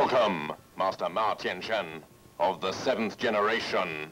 Welcome, Master Ma Tianshan of the 7th generation.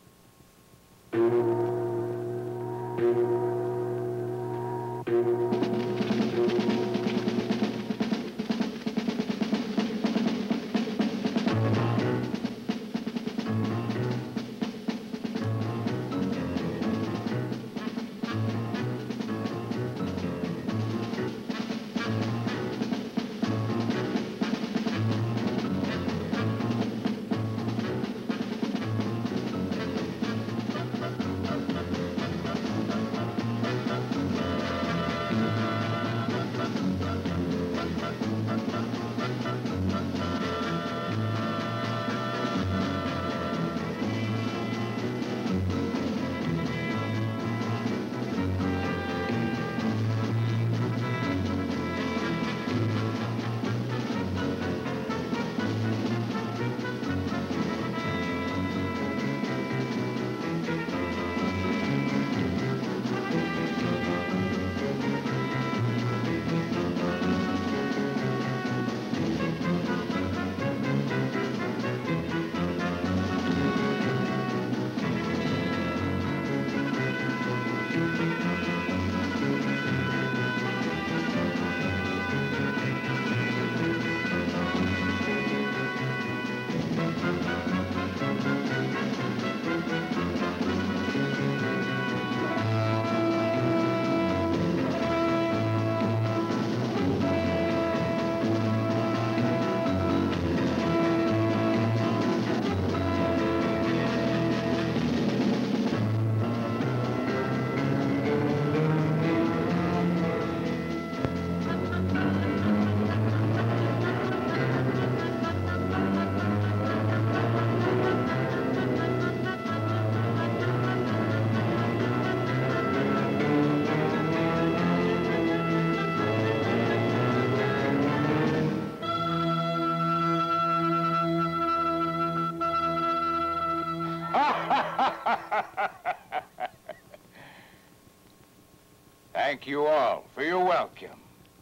Thank you all for your welcome.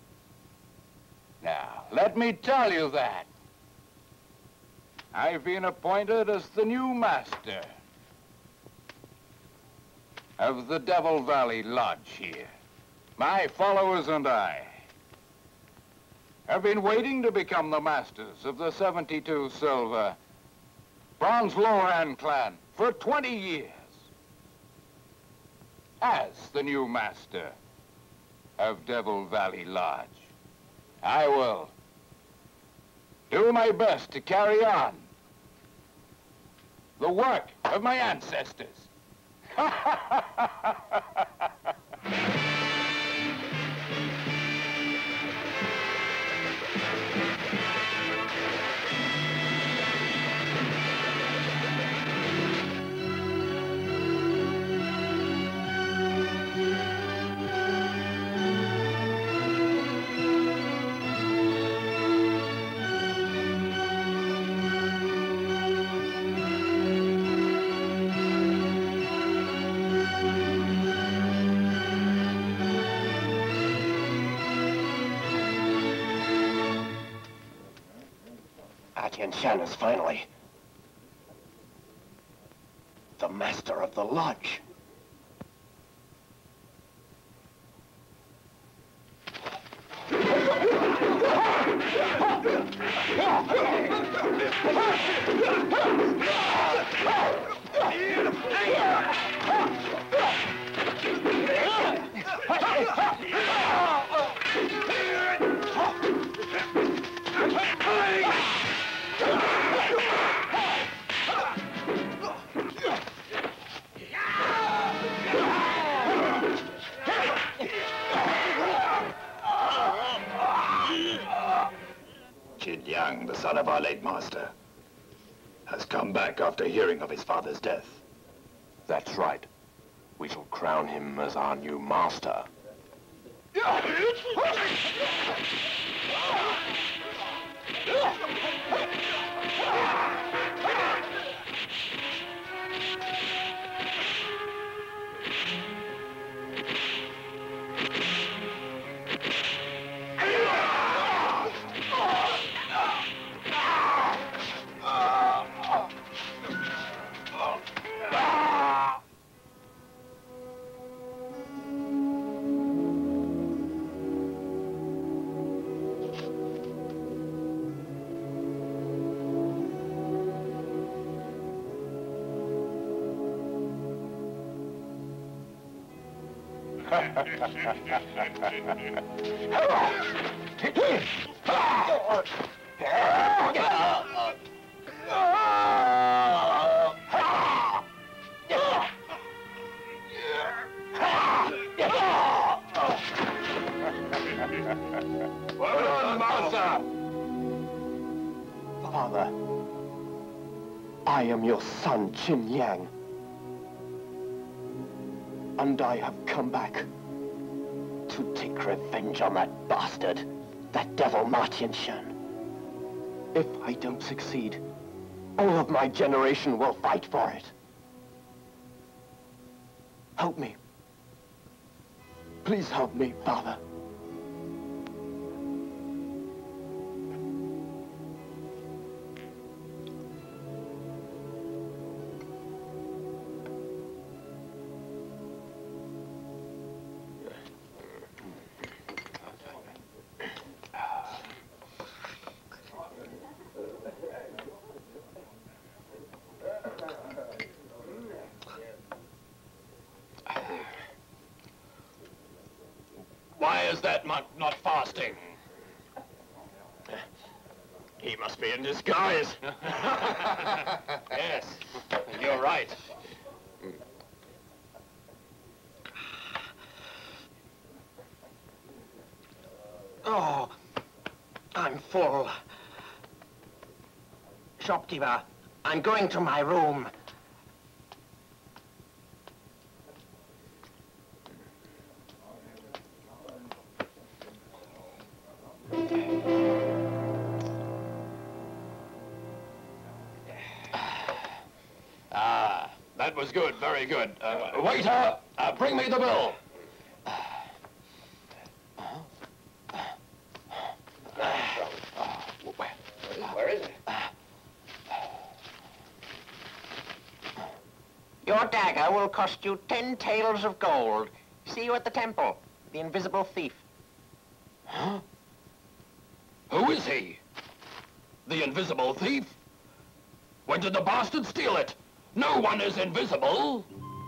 Now, let me tell you that I've been appointed as the new master of the Devil Valley Lodge here. My followers and I have been waiting to become the masters of the 72 Silver Bronze Loran clan for 20 years. As the new master of Devil Valley Lodge, I will do my best to carry on the work of my ancestors. Tianshan is finally the master of the lodge. Qin Yang, the son of our late master, has come back after hearing of his father's death. That's right. We shall crown him as our new master. Well done, Master! Father, I am your son, Qin Yang. And I have come back to take revenge on that bastard, that devil Ma Tianshan. If I don't succeed, all of my generation will fight for it. Help me. Please help me, Father. Why is that monk not fasting? He must be in disguise. Yes, you're right. Oh, I'm full. Shopkeeper, I'm going to my room. That was good, very good. Waiter, bring me the bill. Where is it? Your dagger will cost you 10 taels of gold. See you at the temple, the invisible thief. Huh? Who is he? The invisible thief? When did the bastard steal it? No one is invisible.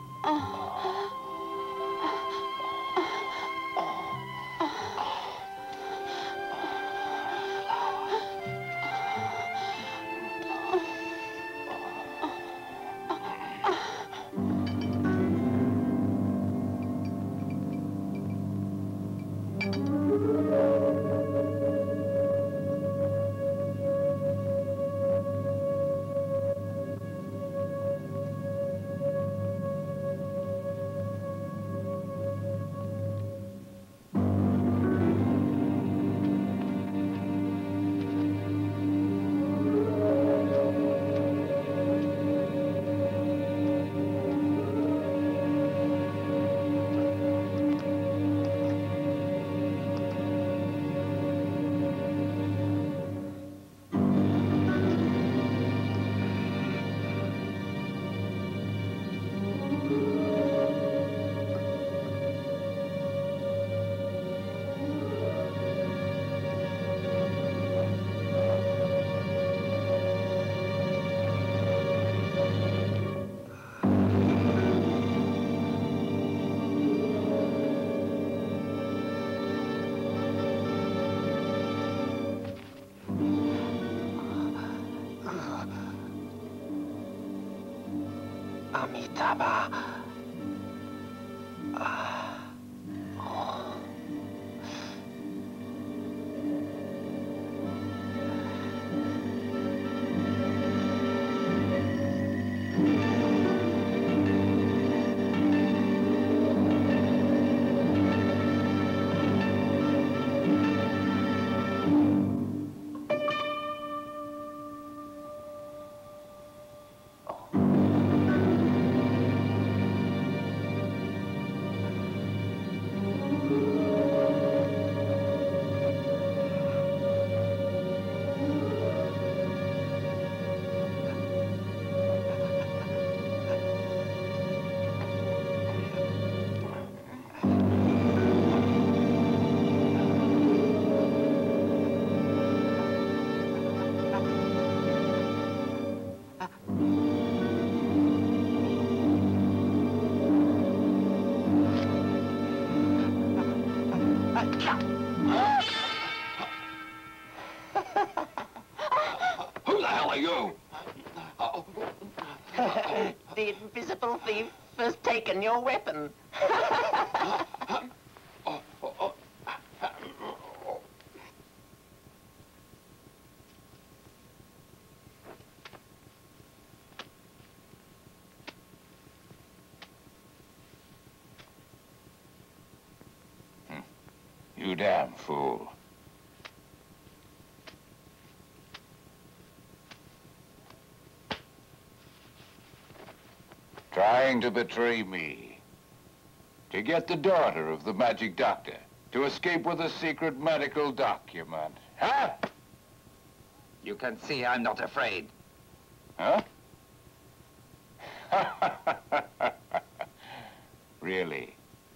Amitabha. The invisible thief has taken your weapon. You damn fool. Trying to betray me. To get the daughter of the magic doctor. To escape with a secret medical document. Huh? You can see I'm not afraid. Huh? Really?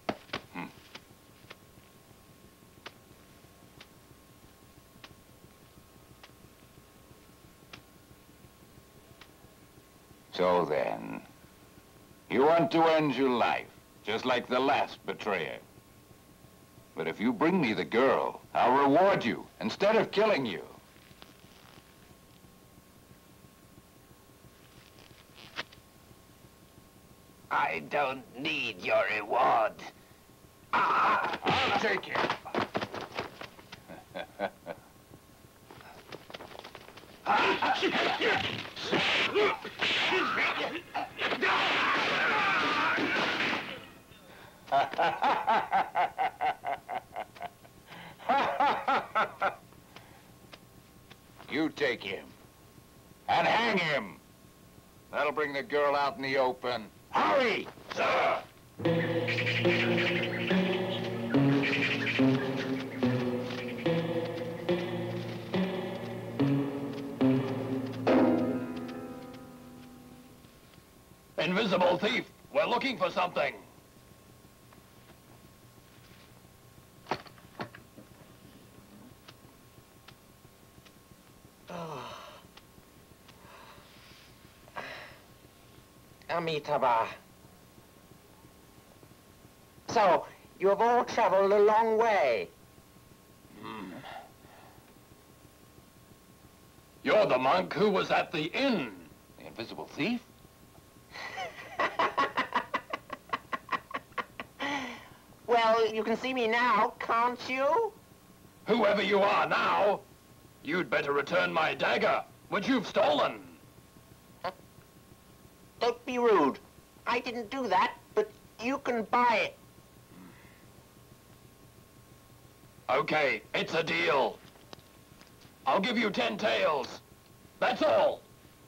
So then, you want to end your life, just like the last betrayer. But if you bring me the girl, I'll reward you instead of killing you. I don't need your reward. I'll take it. You take him. And hang him. That'll bring the girl out in the open. Hurry! Sir! Invisible thief, we're looking for something. Amitabha. So, you have all traveled a long way. You're the monk who was at the inn. The invisible thief? Well, you can see me now, can't you? Whoever you are now, you'd better return my dagger, which you've stolen. Don't be rude. I didn't do that, but you can buy it. Okay, it's a deal. I'll give you 10 taels. That's all.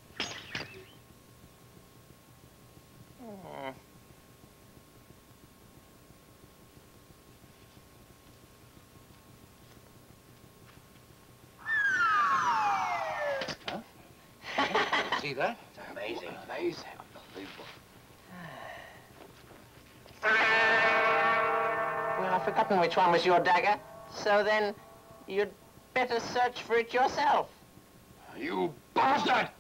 See that? Amazing. Amazing. Unbelievable. Well, I've forgotten which one was your dagger, so then you'd better search for it yourself. You bastard!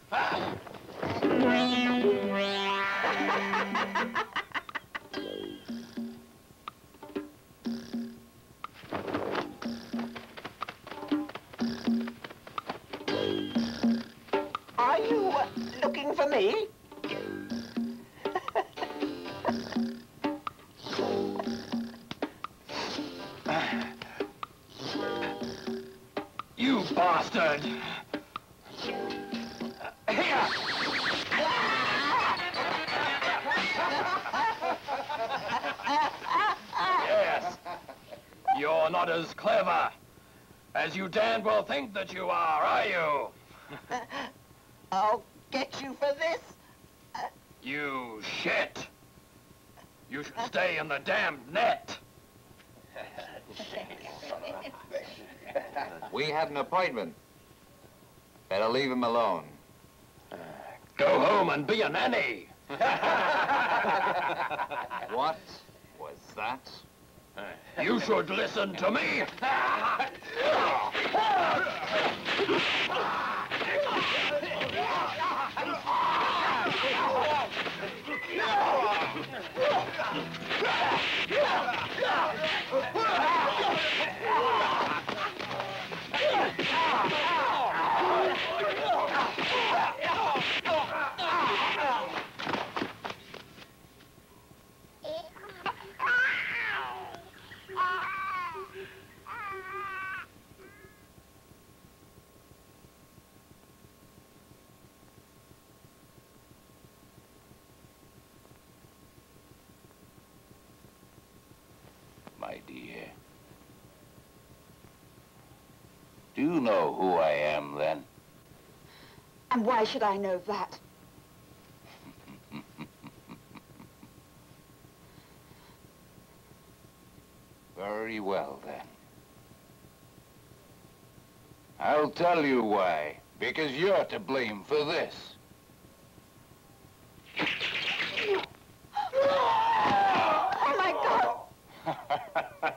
Are you looking for me? You bastard! Here! Yes. You're not as clever as you damn well think that you are you? I'll get you for this. You shit! You should stay in the damned net! We had an appointment. Better leave him alone. Go home and be a nanny! What was that? You should listen to me! idea. Do you know who I am, then? And why should I know that? Very well, then. I'll tell you why. Because you're to blame for this. Oh, my God!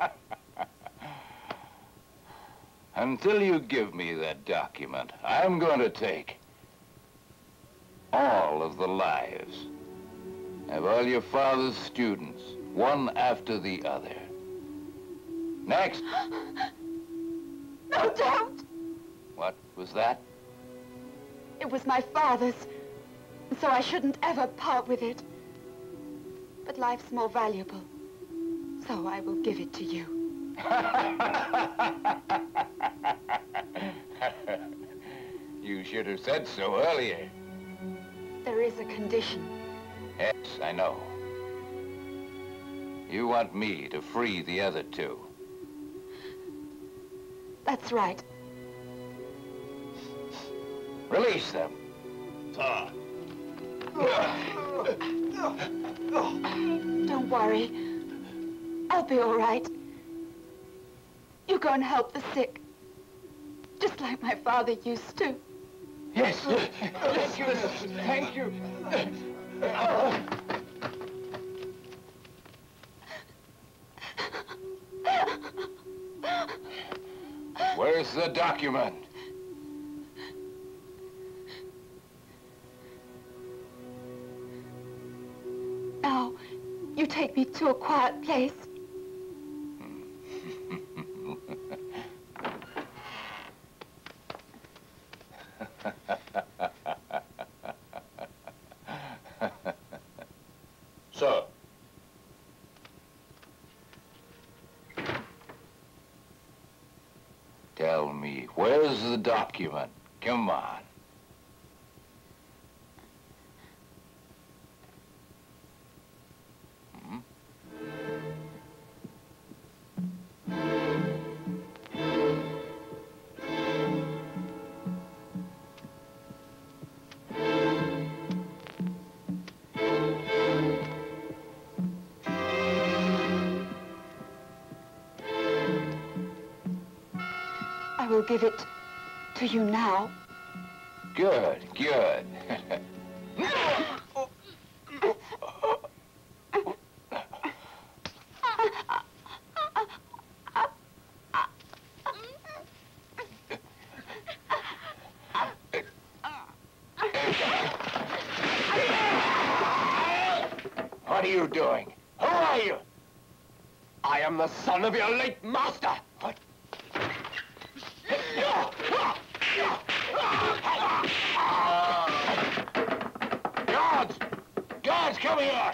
Until you give me that document, I'm going to take all of the lives of all your father's students, one after the other. Next. No, don't! What was that? It was my father's, so I shouldn't ever part with it. But life's more valuable, so I will give it to you. You should have said so earlier. There is a condition. Yes, I know. You want me to free the other two. That's right. Release them. Sir. Don't worry. I'll be all right. You go and help the sick. Just like my father used to. Yes. Thank you. Thank you. Where's the document? Now, you take me to a quiet place. Sir. Tell me, where's the document? Come on. I will give it to you now. Good, good. What are you doing? Who are you? I am the son of your late master. What? Guards! Guards, come here!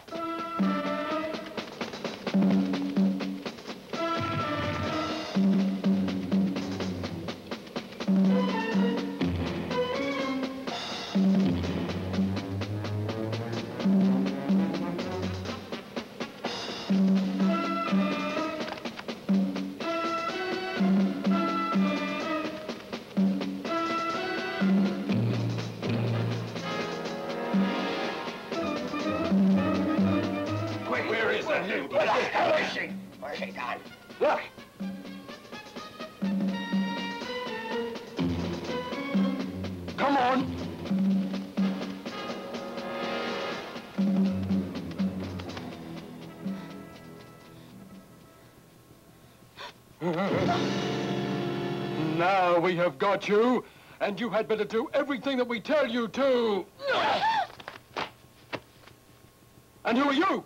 Where is that new fishing? Where's he gone? Look! Come on. Now we have got you, and you had better do everything that we tell you to. And who are you?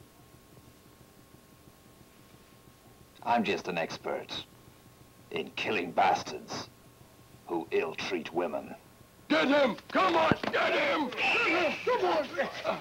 I'm just an expert in killing bastards who ill-treat women. Get him! Come on, get him! Get him! Come on!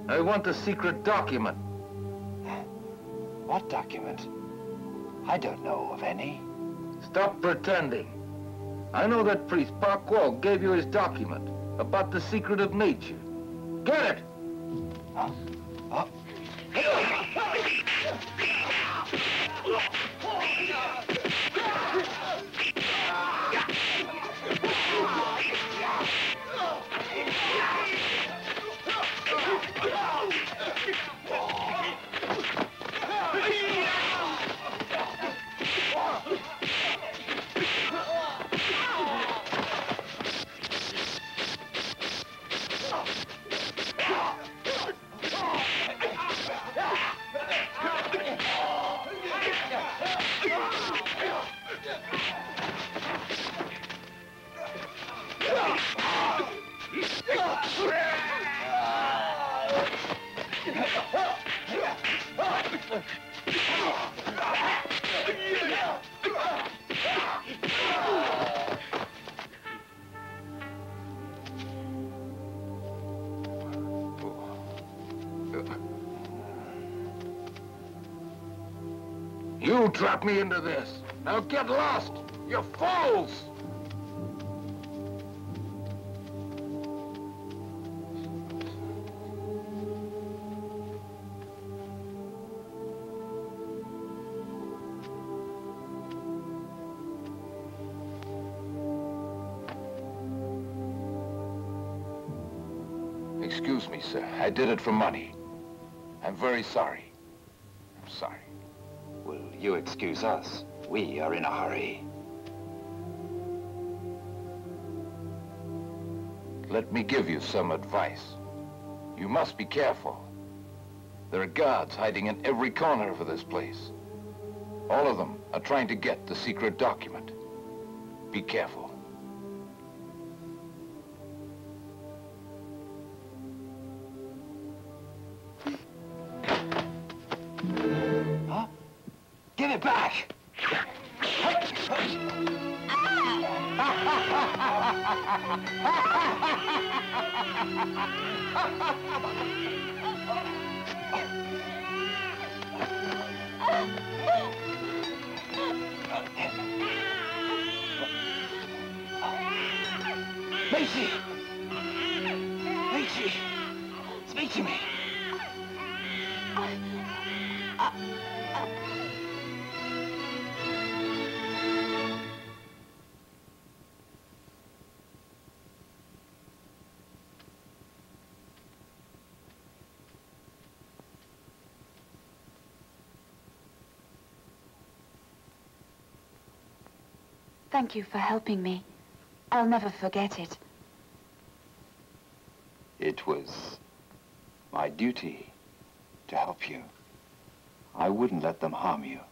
I want the secret document. What document? I don't know of any. Stop pretending. I know that priest, Parquo, gave you his document about the secret of nature. Get it! Huh? Huh? You trapped me into this. Now get lost, you fools! Excuse me, sir. I did it for money. I'm very sorry. I'm sorry. Will you excuse us? We are in a hurry. Let me give you some advice. You must be careful. There are guards hiding in every corner of this place. All of them are trying to get the secret document. Be careful. Huh? Give it back! Macy! Macy! Speak to me! Thank you for helping me. I'll never forget it. It was my duty to help you. I wouldn't let them harm you.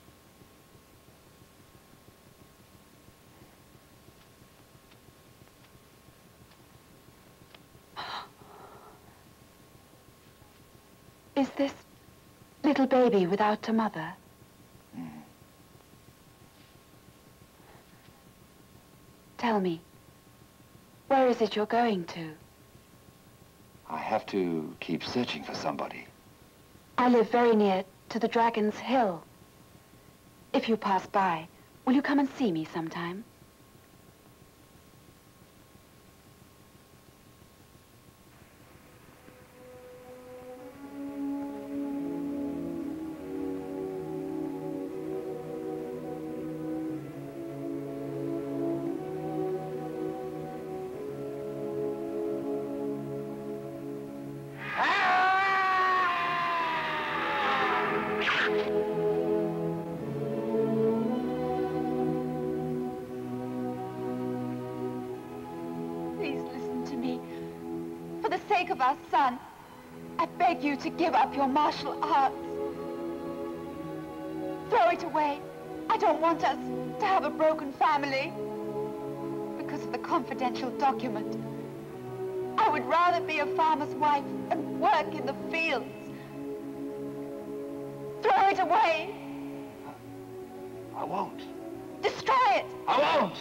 Is this little baby without a mother? Tell me, where is it you're going to? I have to keep searching for somebody. I live very near to the Dragon's Hill. If you pass by, will you come and see me sometime? Please listen to me. For the sake of our son, I beg you to give up your martial arts. Throw it away. I don't want us to have a broken family. Because of the confidential document. I would rather be a farmer's wife and work in the fields. Throw it away. I won't. Destroy it. I won't!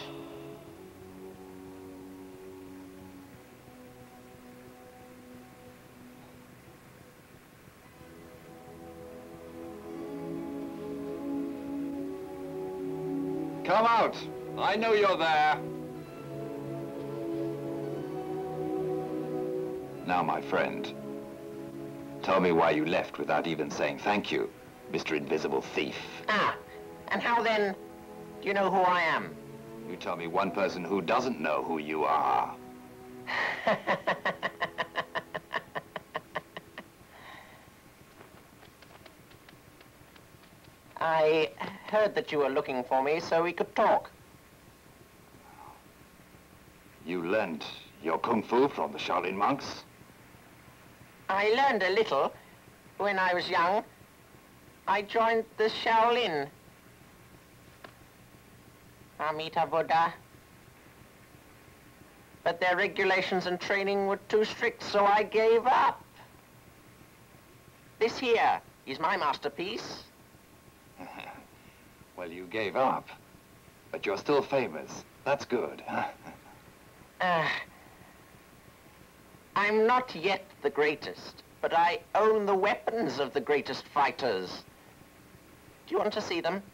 Come out. I know you're there. Now, my friend, tell me why you left without even saying thank you, Mr. Invisible Thief. Ah, and how then do you know who I am? You tell me one person who doesn't know who you are. I heard that you were looking for me so we could talk. You learned your kung fu from the Shaolin monks? I learned a little when I was young. I joined the Shaolin. Amita Buddha. But their regulations and training were too strict, so I gave up. This here is my masterpiece. Well, you gave up, but you're still famous. That's good. I'm not yet the greatest, but I own the weapons of the greatest fighters. Do you want to see them?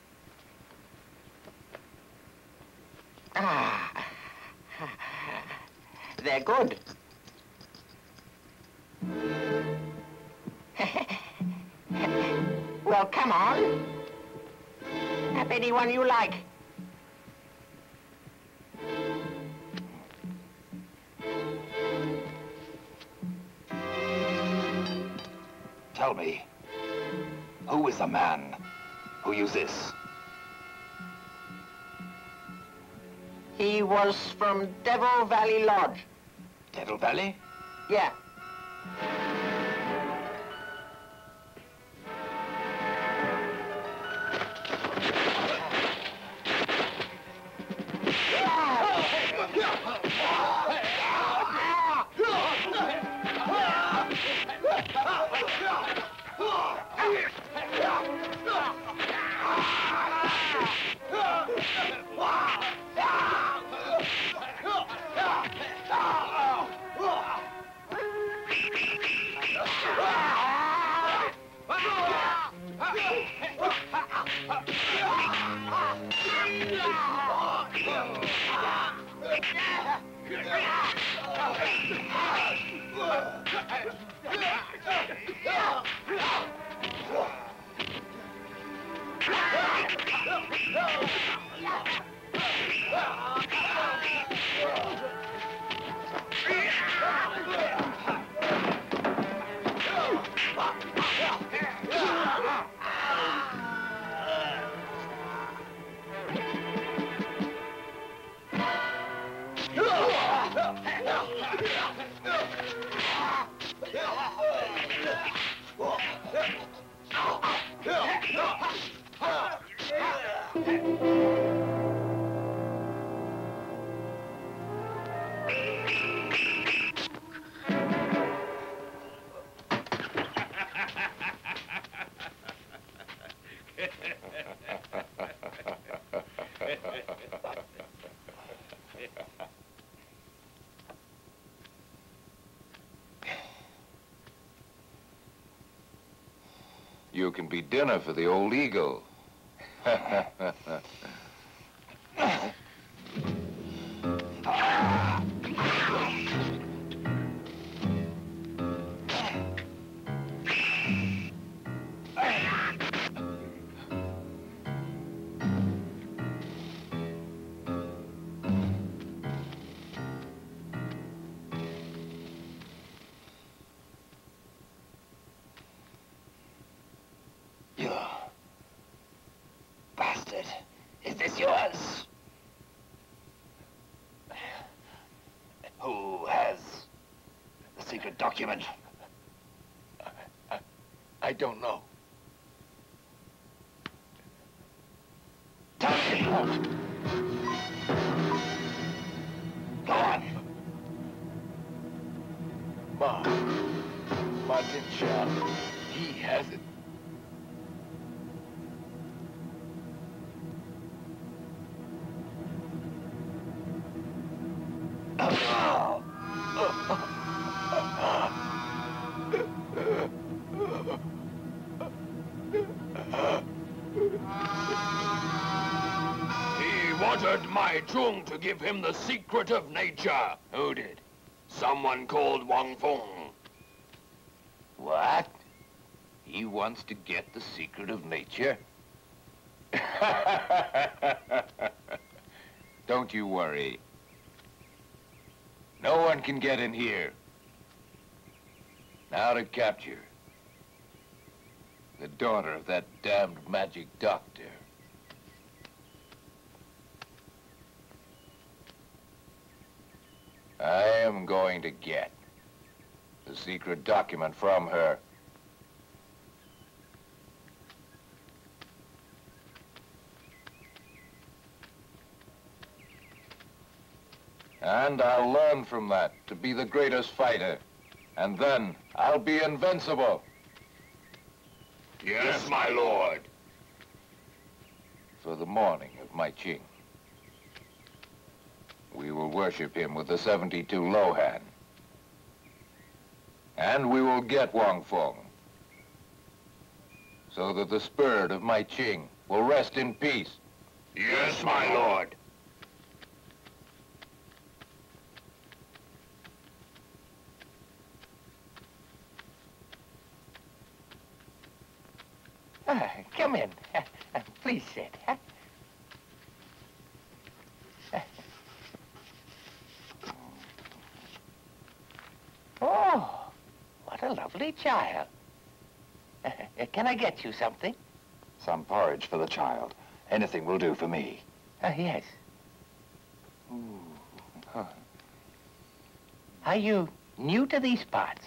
Ah, they're good. Well, come on. Have anyone you like. Tell me, who is the man who used this? He was from Devil Valley Lodge. Devil Valley? Yeah. You can be dinner for the old eagle. Bastard! Is this yours? Who has the secret document? I don't know. Tell me! Go on! Martin Shan, he has it. He ordered Mai Chung to give him the secret of nature. Who did? Someone called Wang Feng. What? He wants to get the secret of nature? Don't you worry. No one can get in here. Now to capture the daughter of that damned magic doctor. I am going to get the secret document from her. And I'll learn from that to be the greatest fighter. And then I'll be invincible. Yes, my lord. For the morning of Mai Ching, we will worship him with the 72 Lohan. And we will get Wang Feng, so that the spirit of Mai Ching will rest in peace. Yes, my lord. Come in. Please sit. Oh, what a lovely child. Can I get you something? Some porridge for the child. Anything will do for me. Yes. Are you new to these parts?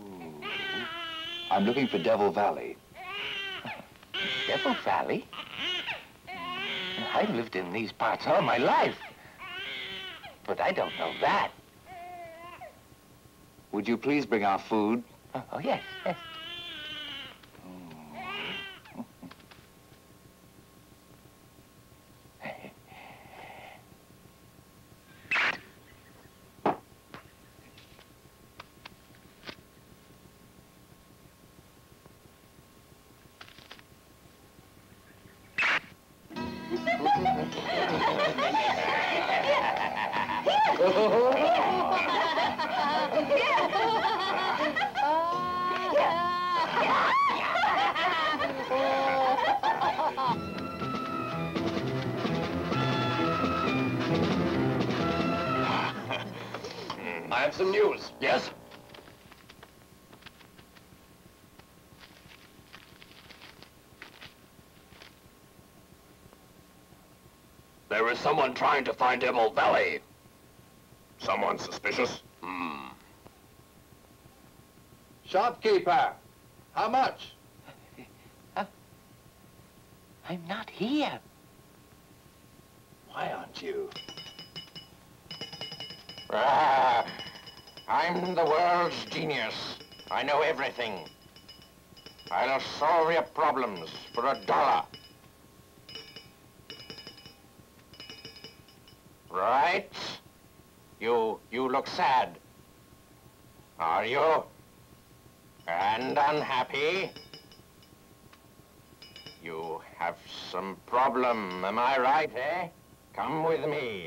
I'm looking for Devil Valley. Devil Valley? I've lived in these parts all my life. But I don't know that. Would you please bring our food? Oh, yes, yes. I have some news. Yes? There is someone trying to find Devil Valley. Someone suspicious? Shopkeeper, how much? I'm not here. Why aren't you? I'm the world's genius. I know everything. I'll solve your problems for $1. Right? You look sad. Are you? And unhappy? You have some problem, am I right, eh? Come with me.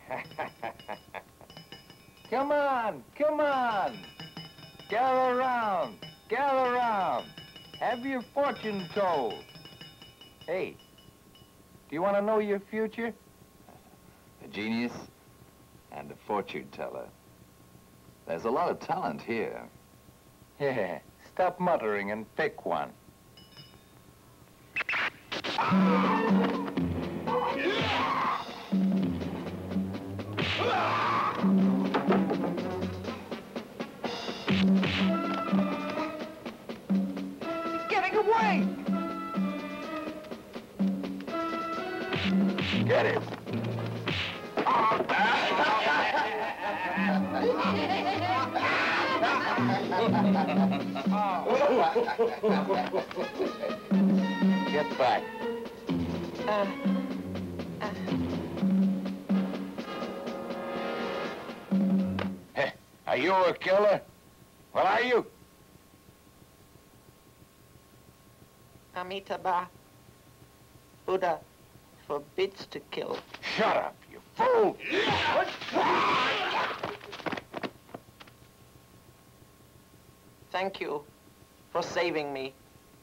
Come on, come on. Gather around, gather around. Have your fortune told. Hey, do you want to know your future? A genius and a fortune teller. There's a lot of talent here. Yeah, stop muttering and pick one. He's getting away! Get him. Get back. Hey, are you a killer? What are you? Amitabha, Buddha, forbids to kill. Shut up, you fool! Thank you for saving me.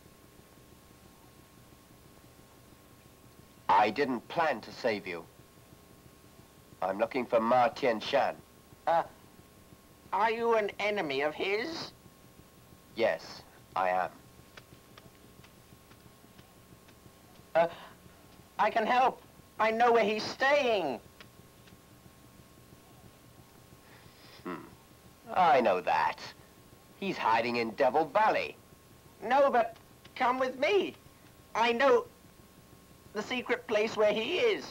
I didn't plan to save you. I'm looking for Ma Tian-shan. Are you an enemy of his? Yes, I am. I can help. I know where he's staying. I know that. He's hiding in Devil Valley. No, but come with me. I know the secret place where he is.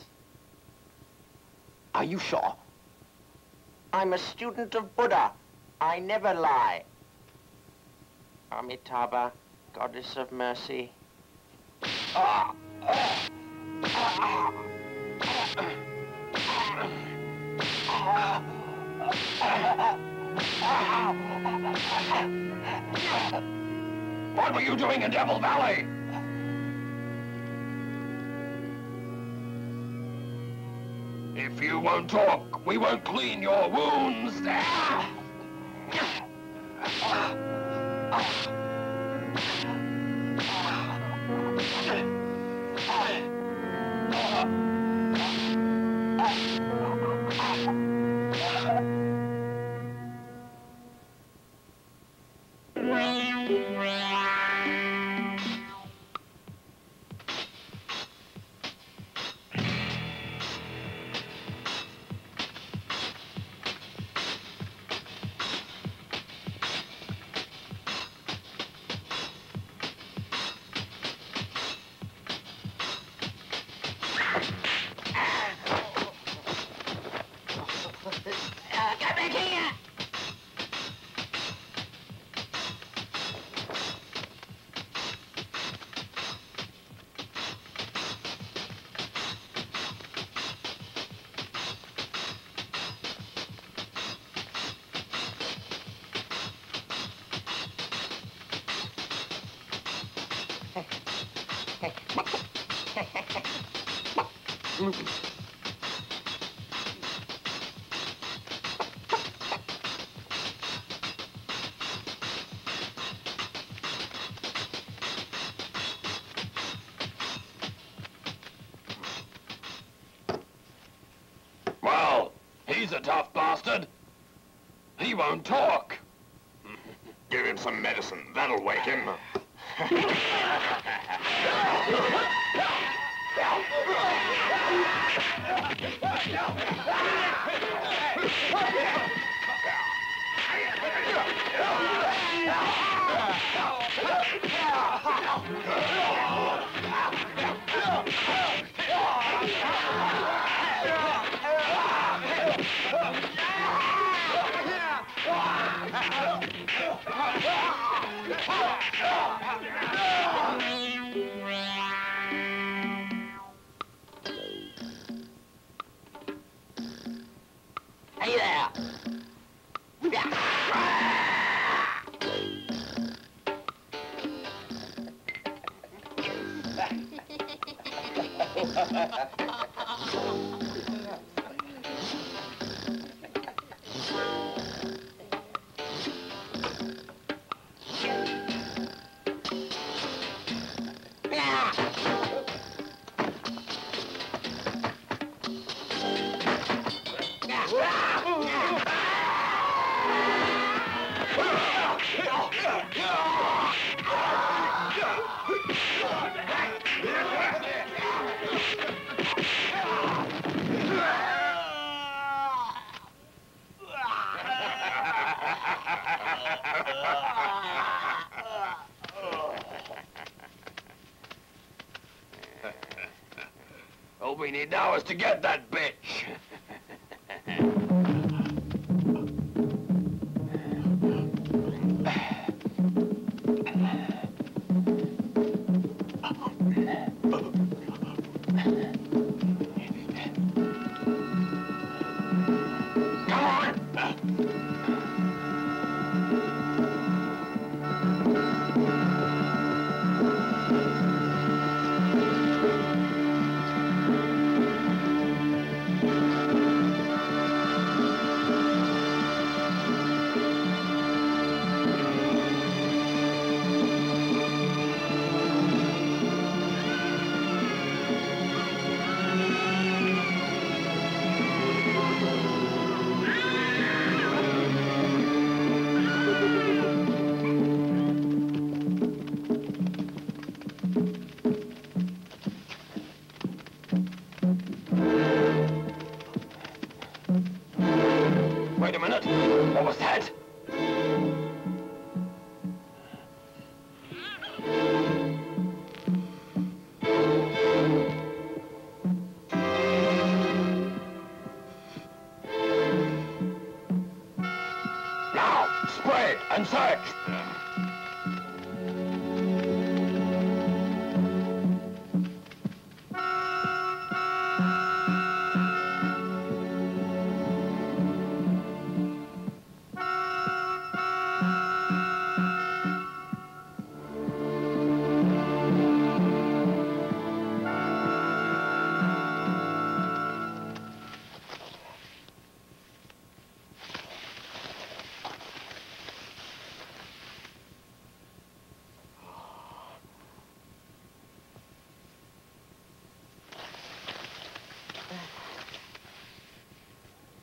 Are you sure? I'm a student of Buddha. I never lie. Amitabha, goddess of mercy. What were you doing in Devil Valley? If you won't talk, we won't clean your wounds. Come back here! Well, he's a tough bastard. He won't talk. Give him some medicine. That'll wake him. Hey there! All we need now is to get that bitch.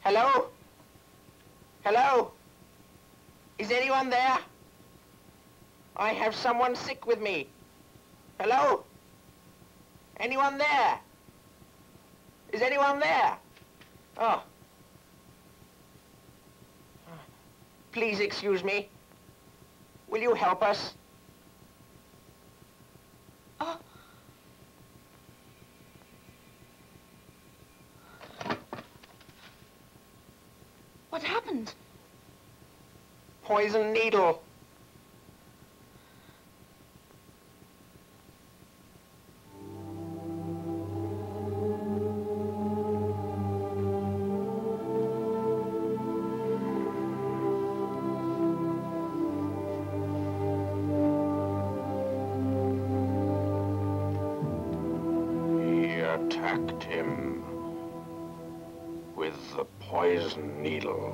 Hello? Hello? Is anyone there? I have someone sick with me. Hello? Anyone there? Is anyone there? Oh. Please excuse me. Will you help us? Oh. What happened? Poison needle. He attacked him with the poison needle.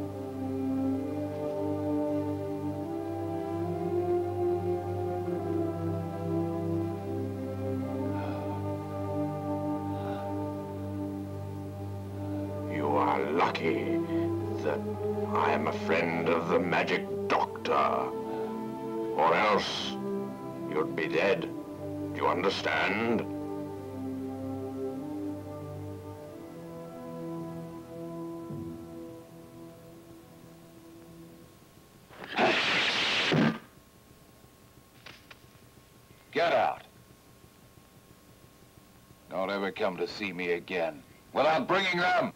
You are lucky that I am a friend of the magic doctor, or else you'd be dead. Do you understand? Get out. Don't ever come to see me again without bringing them.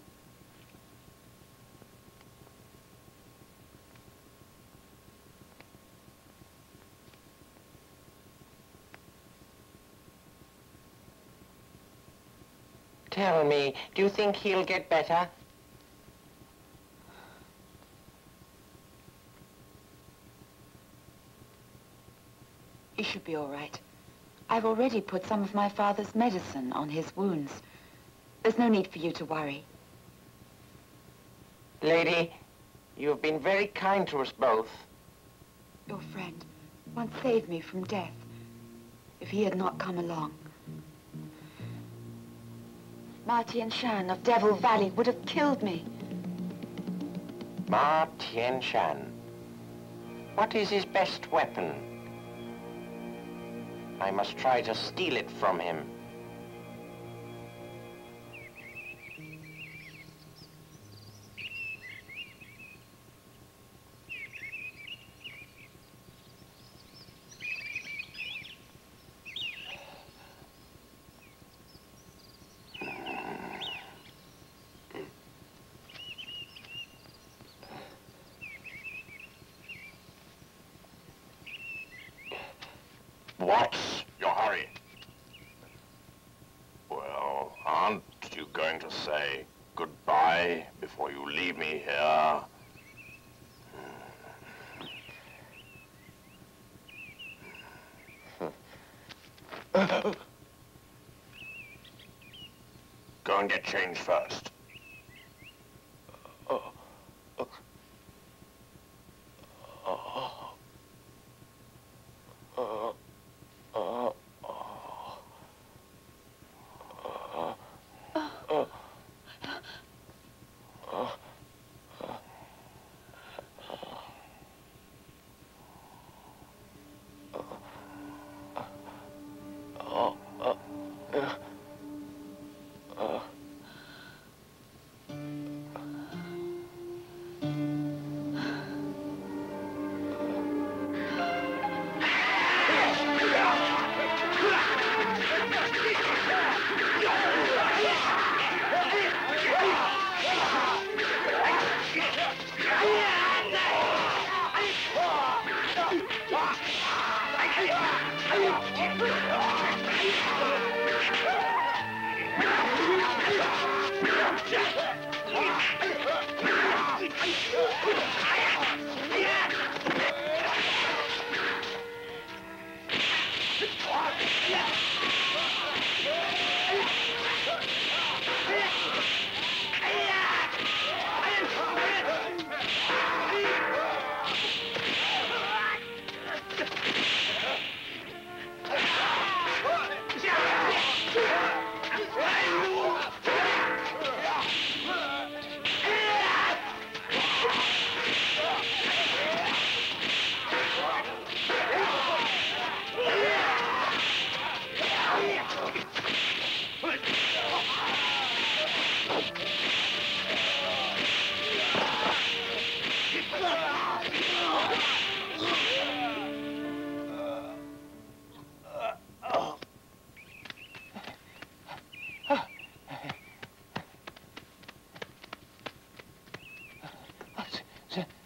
Tell me, do you think he'll get better? He should be all right. I've already put some of my father's medicine on his wounds. There's no need for you to worry. Lady, you've been very kind to us both. Your friend once saved me from death. If he had not come along, Ma Tian-shan of Devil Valley would have killed me. Ma Tian-shan. What is his best weapon? I must try to steal it from him. What's your hurry? Well, aren't you going to say goodbye before you leave me here? Go and get changed first.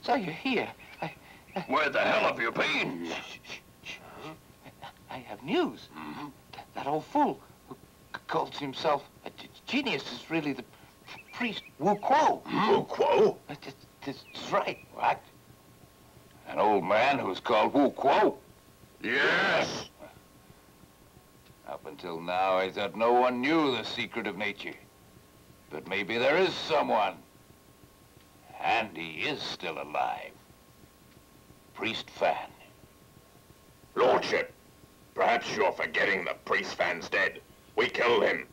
So you're here. Where the hell have you been? I have news. That old fool who calls himself a genius is really the priest Wu Kuo. Wu Kuo? That's right. What? An old man who's called Wu Kuo? Yes. Up until now, I thought no one knew the secret of nature. But maybe there is someone. And he is still alive. Priest Fan. Lordship, perhaps you're forgetting that Priest Fan's dead. We killed him.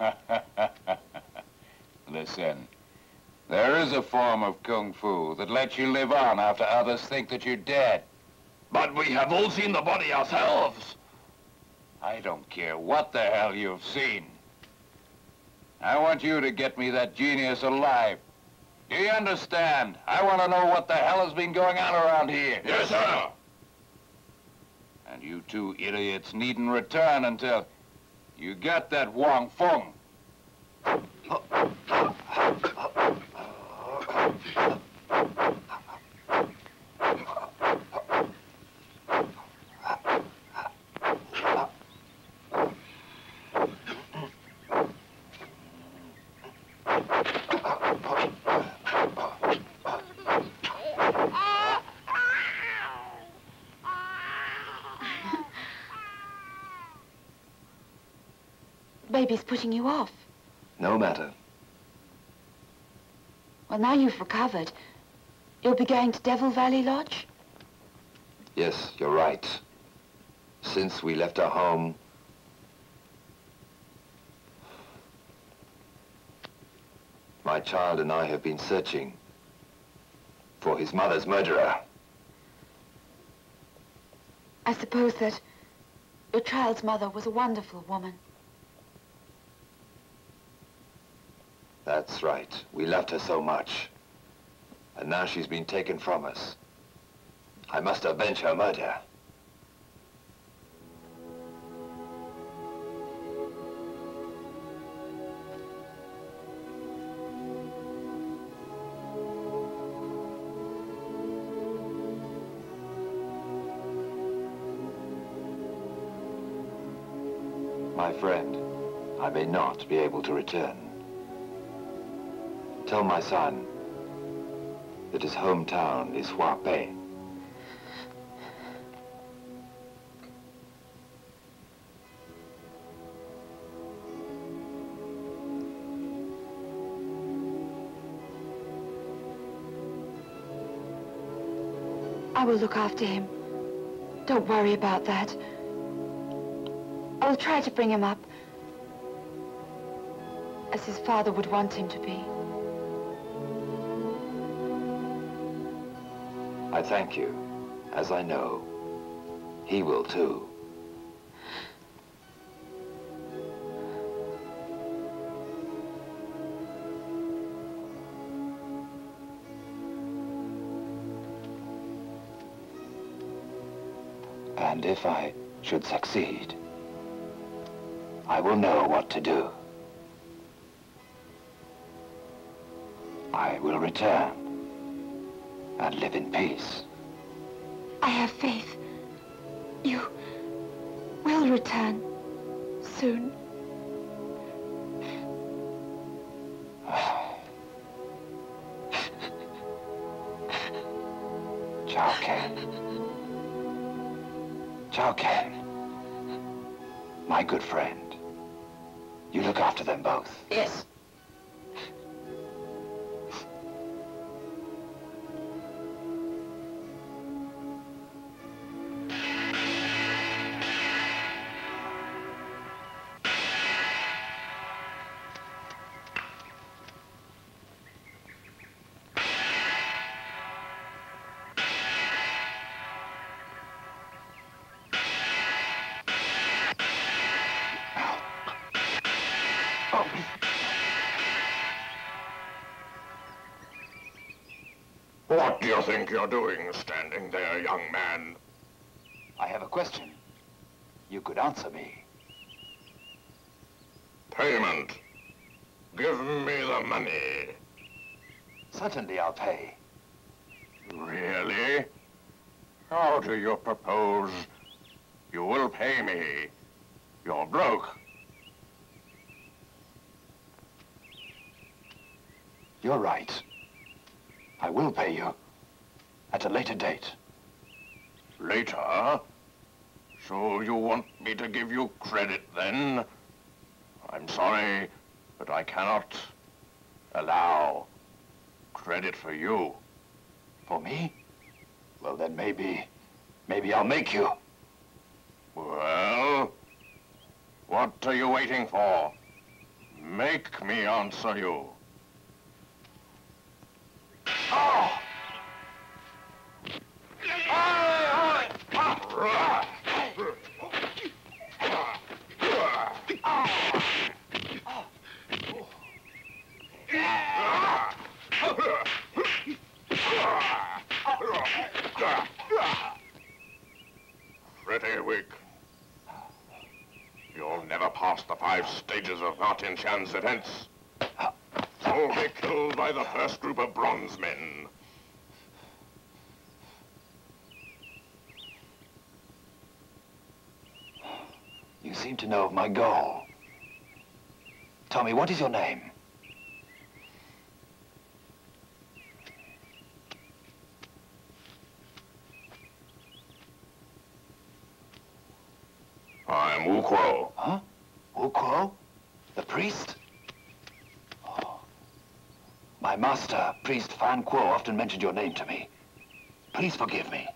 Listen, there is a form of Kung Fu that lets you live on after others think that you're dead. But we have all seen the body ourselves. I don't care what the hell you've seen. I want you to get me that genius alive. Do you understand? I want to know what the hell has been going on around here. Yes, sir. And you two idiots needn't return until you get that Wong Fung. Baby's putting you off. No matter. Well, now you've recovered, you'll be going to Devil Valley Lodge? Yes, you're right. Since we left our home, my child and I have been searching for his mother's murderer. I suppose that your child's mother was a wonderful woman. That's right. We loved her so much. And now she's been taken from us. I must avenge her murder. My friend, I may not be able to return. Tell my son that his hometown is Huapei. I will look after him. Don't worry about that. I will try to bring him up as his father would want him to be. I thank you, as I know he will too. And if I should succeed, I will know what to do. I will return and live in peace. I have faith. You will return soon. Chao Ken. Chao Ken. My good friend. You look after them both. Yes. What do you think you're doing standing there, young man? I have a question. You could answer me. Payment. Give me the money. Certainly I'll pay. Really? How do you propose you will pay me? You're broke. You're right. I will pay you at a later date. Later? So you want me to give you credit then? I'm sorry, but I cannot allow credit for you. For me? Well, then maybe I'll make you. Well, what are you waiting for? Make me answer you. Oh! Pretty weak. You'll never pass the 5 stages of Martin Shan's defense. You'll be killed by the first group of bronze men. You seem to know of my goal. Tell me, what is your name? I'm Wu Kuo. Huh? Wu Kuo? The priest? Oh. My master, Priest Fan Kuo, often mentioned your name to me. Please forgive me.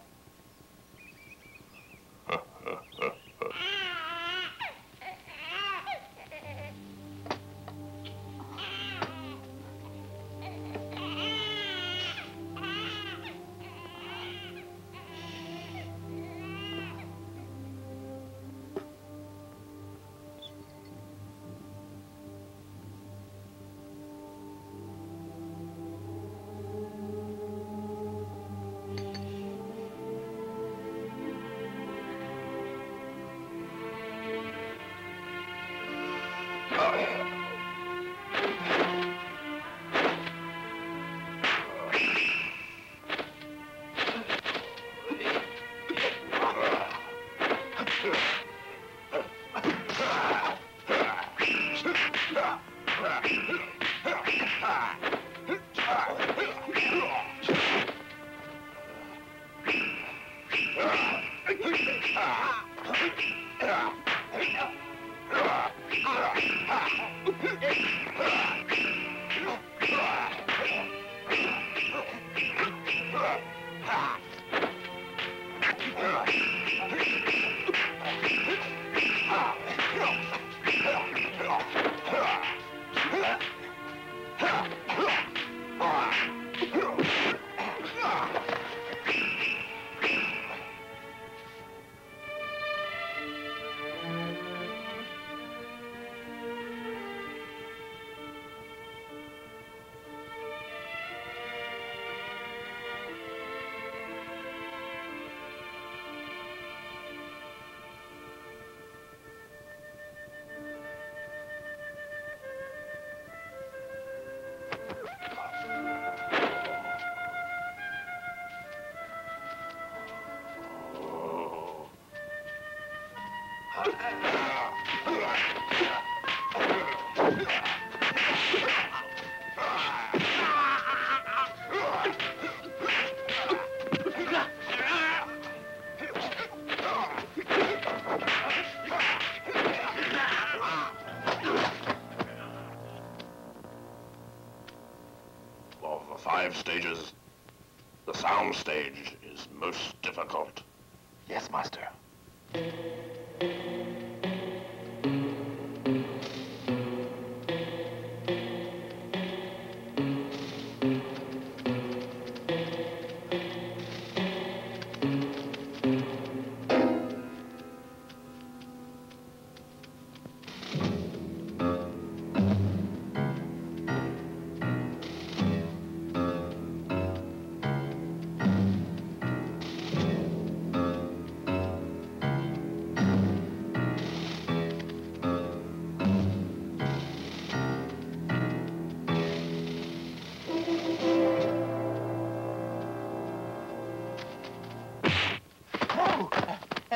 Of the 5 stages, the sound stage is most difficult. Yes, master.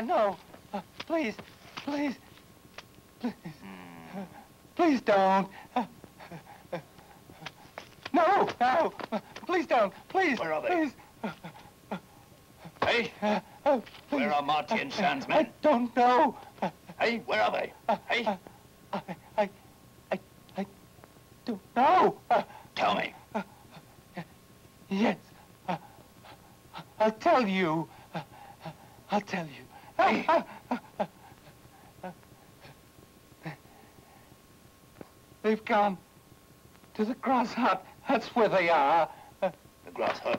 No. Please, please, please. Please don't. No, no. Please don't. Please. Where are they? Please. Hey? Where are Marty and Shan's men? I don't know. Hey, where are they? Hey? I don't know. Tell me. Yes. I'll tell you. I'll tell you. Hey. They've gone to the grass hut. That's where they are. The grass hut.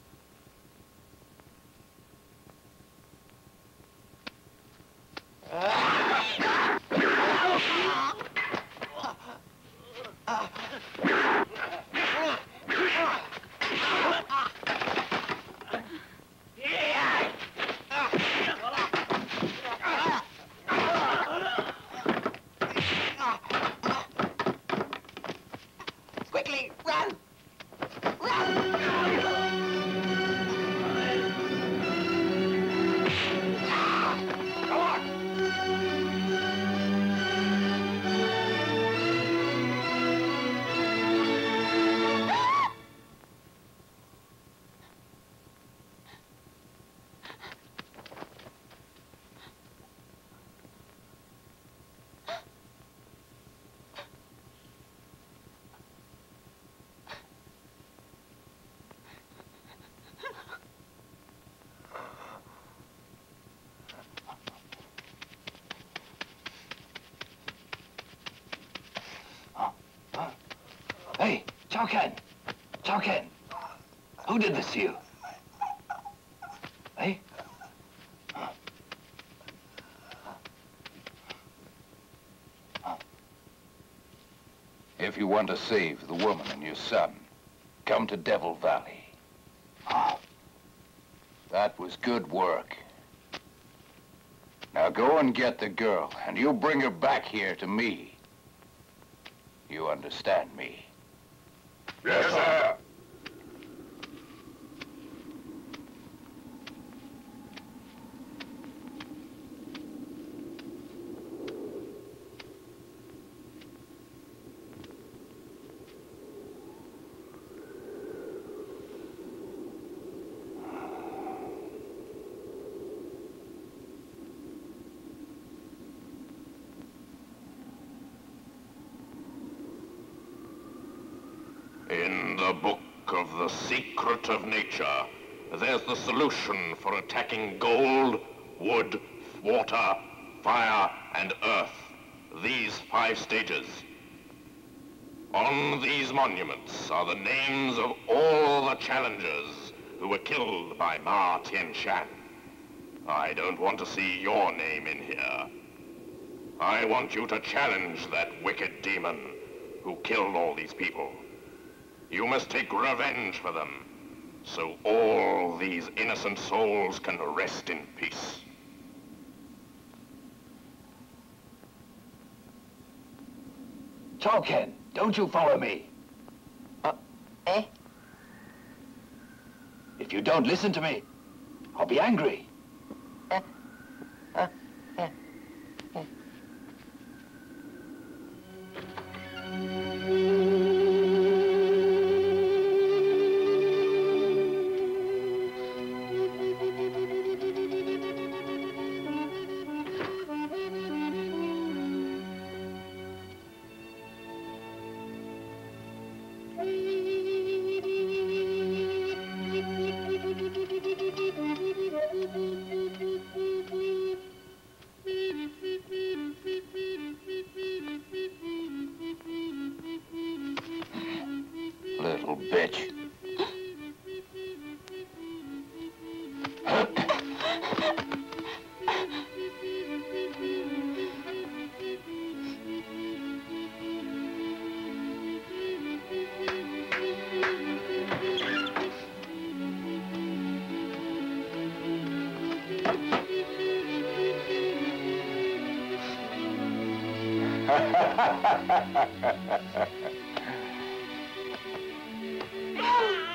Quickly, run! Run! Come on! Hey, Chao Ken! Chao Ken! Who did this to you? Hey? If you want to save the woman and your son, come to Devil Valley. That was good work. Now go and get the girl, and you bring her back here to me. You understand me? Yes, sir. In the book of the secret of nature, there's the solution for attacking gold, wood, water, fire, and earth. These 5 stages. On these monuments are the names of all the challengers who were killed by Ma Tianshan. I don't want to see your name in here. I want you to challenge that wicked demon who killed all these people. You must take revenge for them, so all these innocent souls can rest in peace. Chao Ken, don't you follow me. Eh? If you don't listen to me, I'll be angry. Little bitch.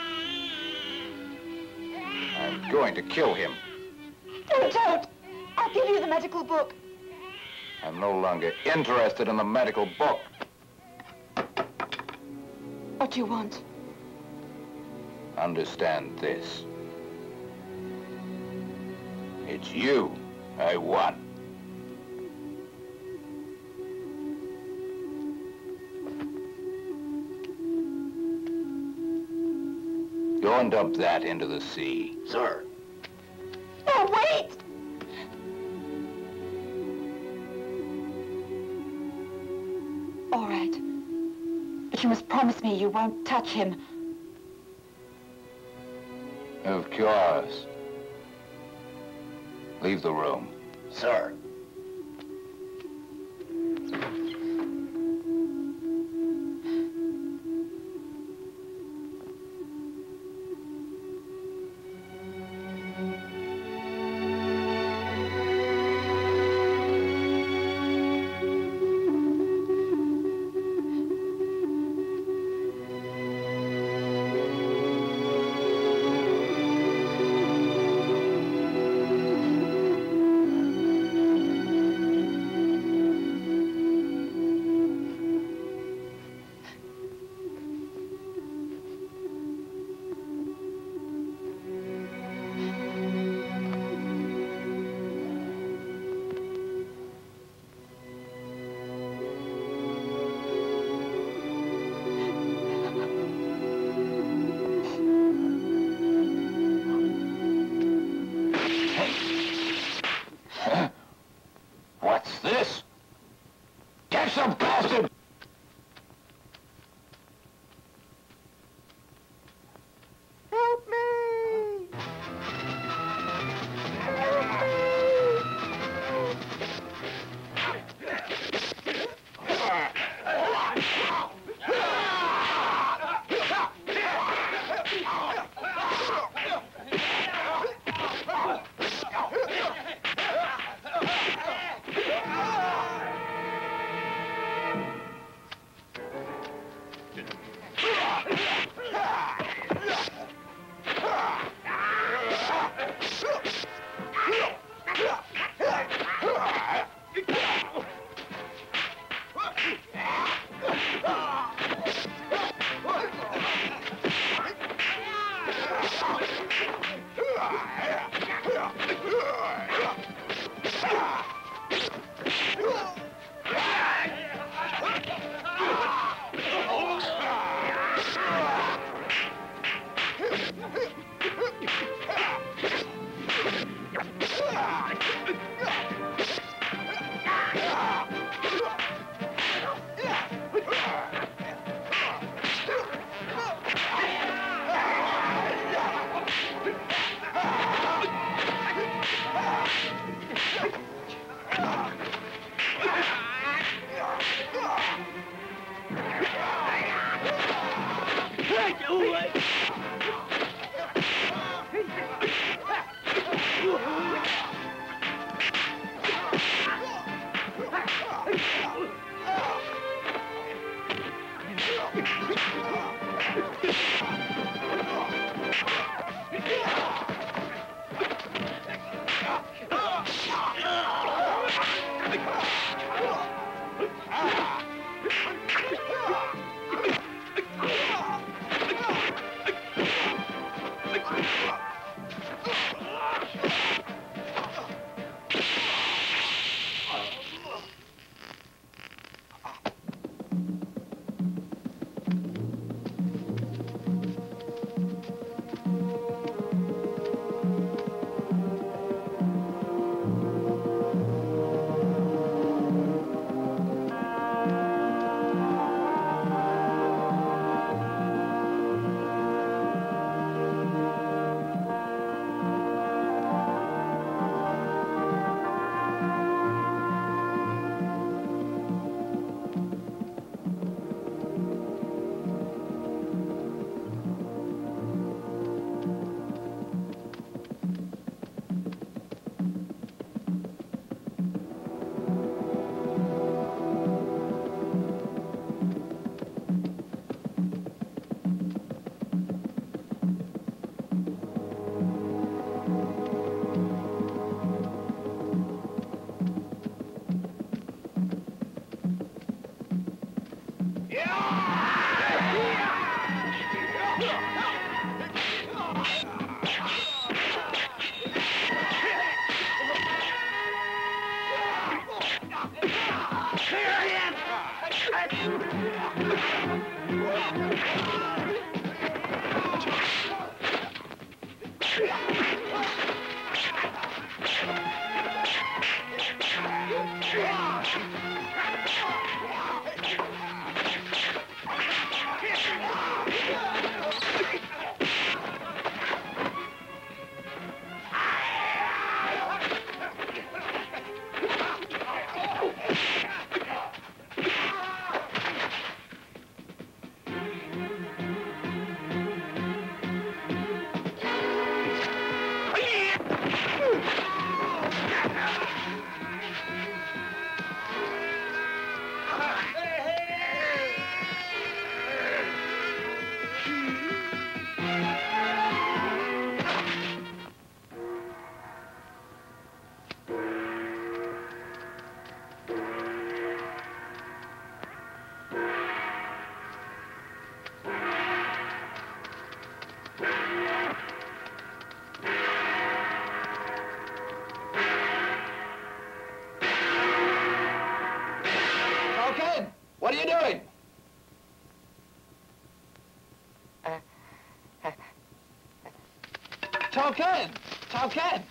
I'm going to kill him. No, don't! I'll I'll give you the medical book. I'm no longer interested in the medical book. What do you want? Understand this. It's you I want. Go and dump that into the sea. Sir. Oh, wait! All right. But you must promise me you won't touch him. Of course. Leave the room. Sir. What's this? Catch some bastard! Help me! What are you doing? Towken! Towken!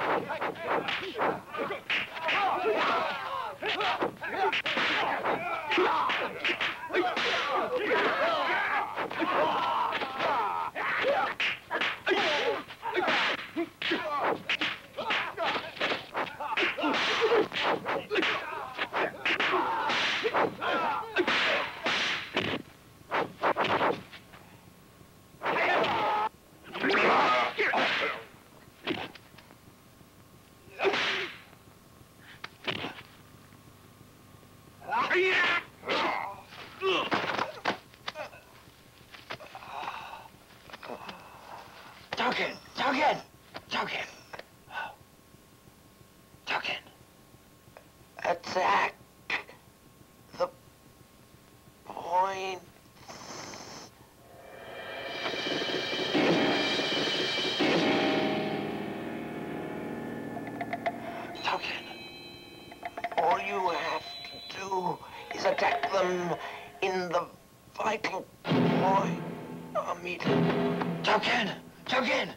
Token! Token! Token! Token! Attack the points. Token! All you have to do is attack them in the vital point meter. Token! Token!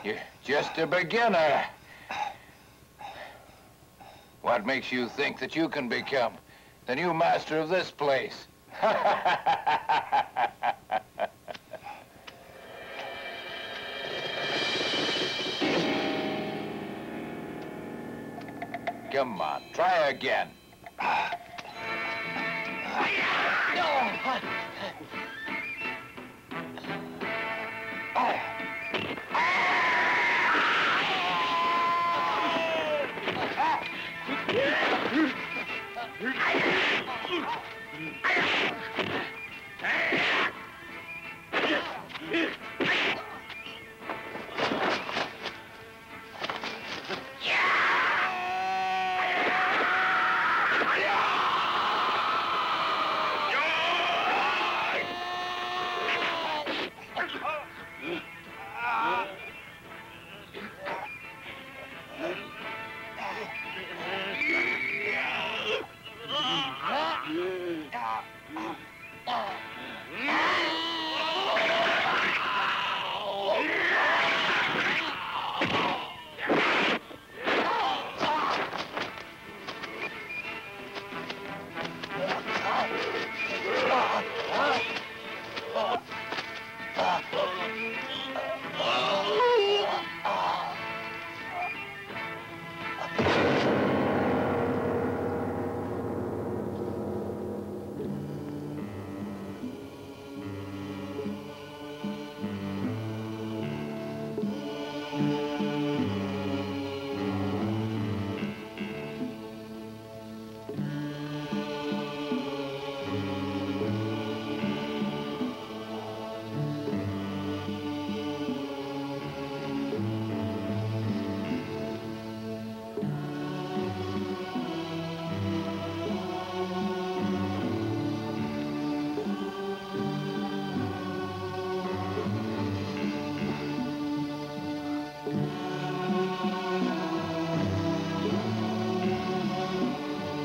You're just a beginner. What makes you think that you can become the new master of this place? Come on, try again.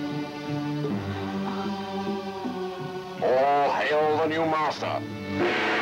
All hail the new master.